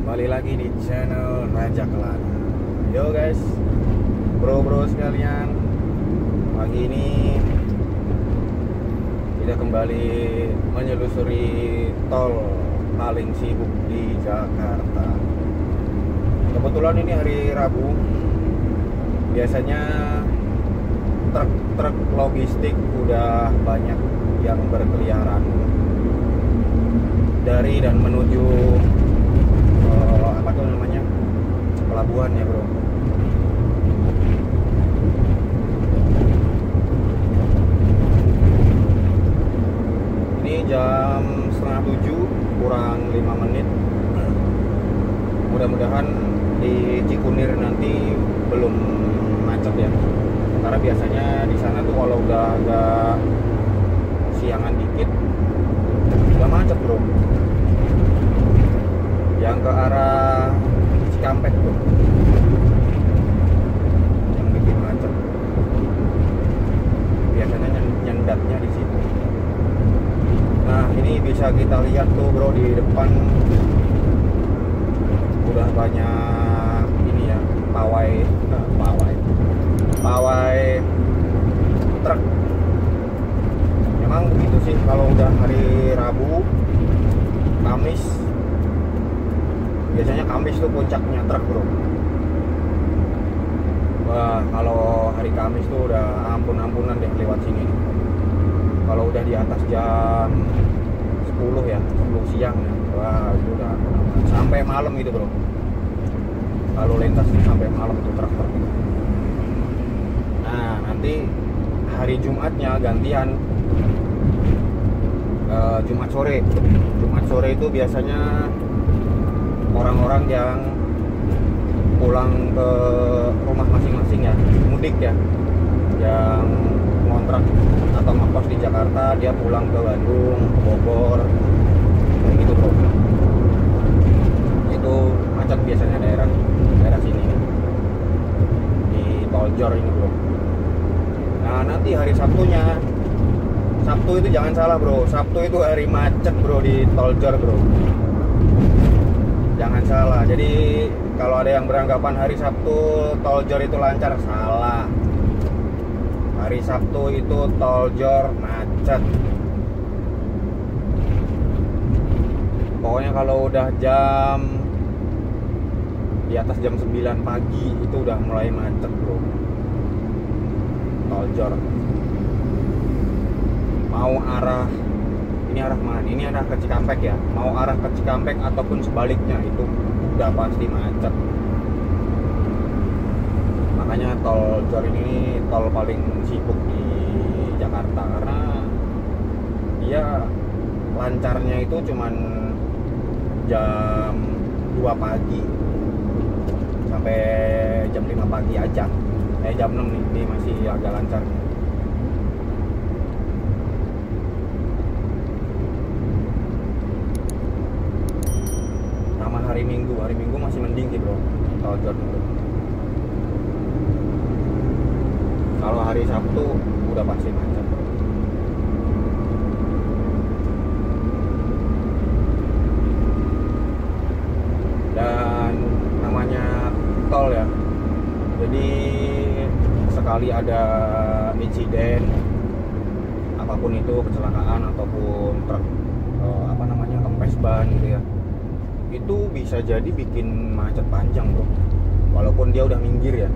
Kembali lagi di channel Raja Kelana. Yo guys, bro sekalian, pagi ini kita kembali menyelusuri tol paling sibuk di Jakarta. Kebetulan ini hari Rabu. Biasanya truk logistik udah banyak yang berkeliaran dari dan menuju apa tuh namanya, pelabuhan ya bro. Ini jam setengah 7 kurang 5 menit. Mudah-mudahan di Cikunir nanti belum macet ya, karena biasanya di sana tuh kalau udah agak siangan dikit udah macet bro. Yang ke arah Cikampek tuh yang bikin macet, biasanya nyendatnya di situ. Nah ini bisa kita lihat tuh bro, di depan udah banyak ini ya, pawai truk. Memang begitu sih kalau udah hari Rabu, Kamis. Biasanya Kamis tuh puncaknya truk bro. Wah kalau hari Kamis tuh udah ampun-ampunan deh lewat sini. Kalau udah di atas jam 10 ya, 10 siang ya, wah itu udah sampai malam gitu bro. Kalau lintasnya sampai malam tuh truk. Nah nanti hari Jumatnya gantian, Jumat sore itu biasanya orang-orang yang pulang ke rumah masing-masing ya, mudik ya, yang ngontrak atau ngekos di Jakarta, dia pulang ke Bandung, ke Bogor, kayak gitu bro. Itu macet biasanya daerah sini di Toljor ini bro. Nah nanti hari Sabtunya, Sabtu itu jangan salah bro, Sabtu itu hari macet bro di Toljor bro. Jangan salah. Jadi kalau ada yang beranggapan hari Sabtu Toljor itu lancar, salah. Hari Sabtu itu Toljor macet. Pokoknya kalau udah jam di atas jam 9 pagi itu udah mulai macet bro, Toljor. Mau arah, ini arah mana? Ini arah ke Cikampek ya. Mau arah ke Cikampek ataupun sebaliknya itu udah pasti macet. Makanya tol Jor ini tol paling sibuk di Jakarta, karena dia lancarnya itu cuman jam 2 pagi sampai jam 5 pagi aja. Jam 6 nih, ini masih agak lancar. Hari Minggu masih mending sih bro, tol Jor itu. Kalau hari Sabtu udah pasti macet. Dan namanya tol ya, jadi sekali ada insiden apapun itu, kecelakaan ataupun truk kempes ban gitu ya, itu bisa jadi bikin macet panjang bro, walaupun dia udah minggir ya.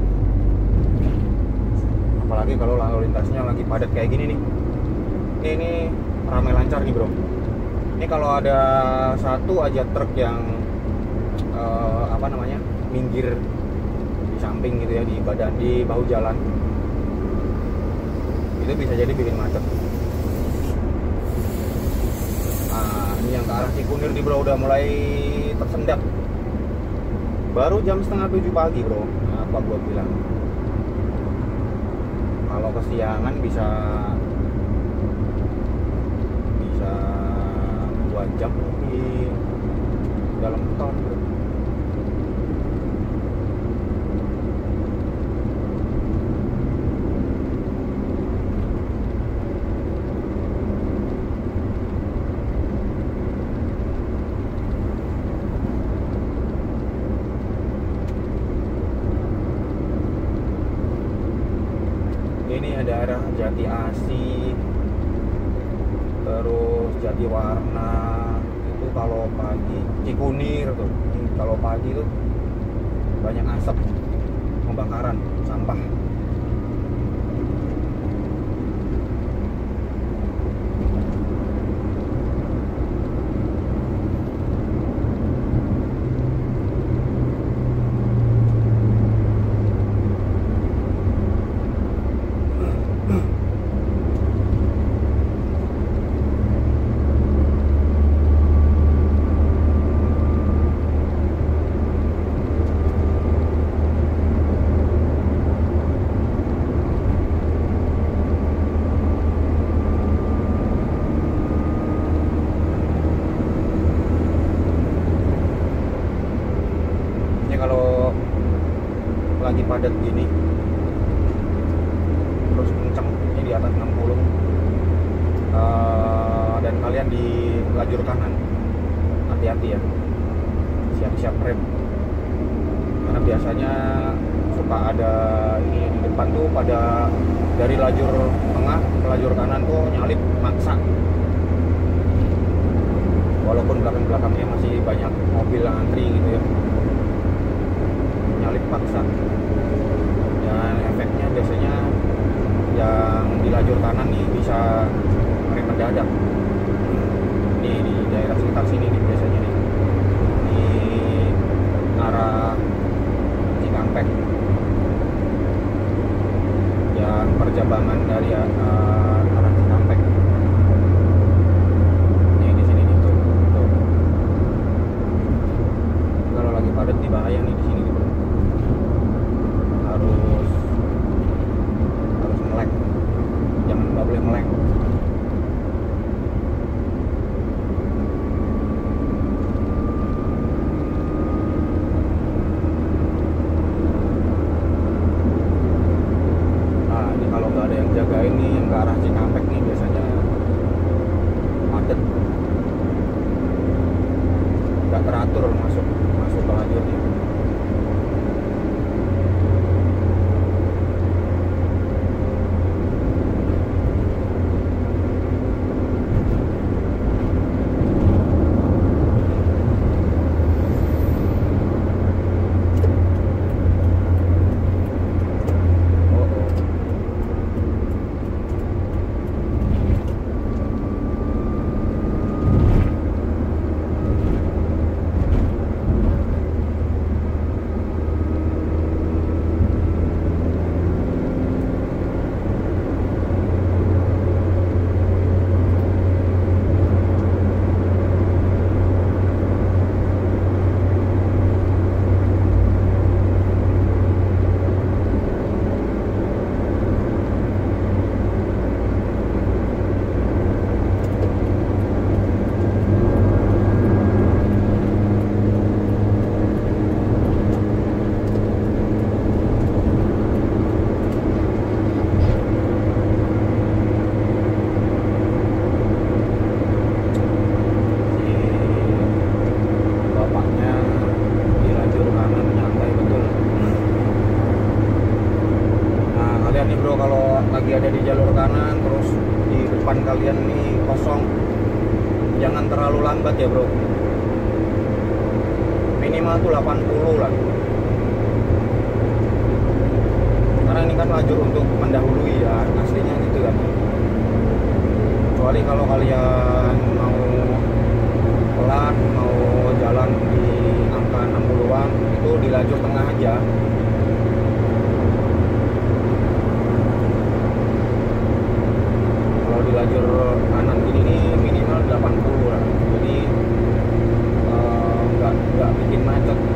Apalagi kalau lalu lintasnya lagi padat kayak gini nih. Ini ramai lancar nih bro. Ini kalau ada satu aja truk yang minggir di samping gitu ya, di bahu jalan, itu bisa jadi bikin macet. Ini yang ke arah Cikunir nih bro, udah mulai tersendat. Baru jam setengah 7 pagi bro. Apa gua bilang, kalau kesiangan bisa 2 jam di dalam tol bro. Jati Asih, terus Jatiwarna. Itu kalau pagi, Cikunir tuh, kalau pagi tuh banyak asap pembakaran sampah. Kalau lagi padat gini terus kenceng ini di atas 60 dan kalian di lajur kanan, hati-hati ya, siap-siap rem, karena biasanya suka ada ini di depan tuh pada dari lajur tengah ke lajur kanan tuh nyalip maksa, walaupun belakang-belakangnya masih banyak mobil yang antri gitu ya, nyalip paksa. Dan efeknya biasanya yang di lajur kanan nih bisa rem mendadak. Nih di daerah sekitar sini nih biasanya nih, di arah Cikampek, yang perjabangan dari arah Cikampek. Nih di sini nih tuh. Kalau lagi padat nih bahaya nih di sini nih, bro. harus melek, nggak boleh melek. Nah ini kalau nggak ada yang jagain nih yang ke arah Cikampek nih biasanya padat, nggak teratur masuk ke lajurnya. Lagi ada di jalur kanan terus di depan kalian nih kosong, jangan terlalu lambat ya bro, minimal tuh 80 lah, karena ini kan lajur untuk mendahului ya, aslinya gitu kan. Kecuali kalau kalian mau pelan, mau jalan di angka 60-an, itu di lajur tengah aja. Di lajur kanan gini nih minimal 80 lah, jadi nggak bikin macet.